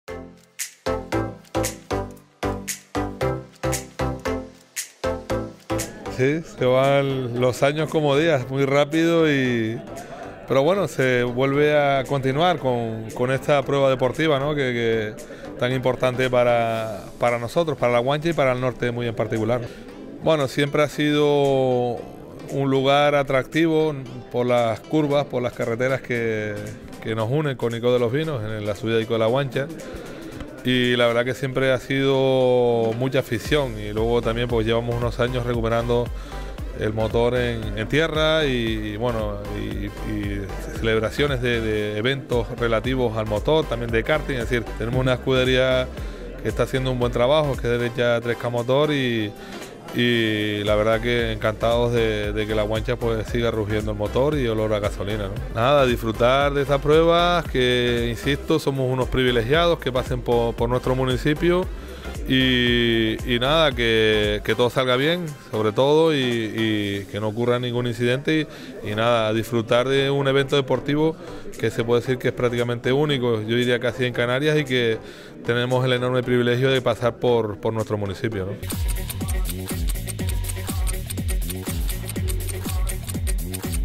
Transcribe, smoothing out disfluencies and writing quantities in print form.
Sí, se van los años como días, muy rápido pero bueno, se vuelve a continuar con esta prueba deportiva, ¿no? que tan importante para nosotros, para La Guancha y para el norte muy en particular. Bueno, siempre ha sido un lugar atractivo por las curvas, por las carreteras que nos unen con Icó de los Vinos, en la subida de Icó de La Guancha. Y la verdad que siempre ha sido mucha afición, y luego también pues llevamos unos años recuperando el motor en tierra y celebraciones de eventos relativos al motor, también de karting. Es decir, tenemos una escudería que está haciendo un buen trabajo, que es derecha 3K Motor, y la verdad que encantados de que La Guancha pues siga rugiendo el motor y olor a gasolina, ¿no? Nada, disfrutar de estas pruebas, que insisto, somos unos privilegiados que pasen por nuestro municipio, y nada, que todo salga bien, sobre todo, y que no ocurra ningún incidente, y nada, disfrutar de un evento deportivo que se puede decir que es prácticamente único, yo diría casi en Canarias, y que tenemos el enorme privilegio de pasar por nuestro municipio, ¿no?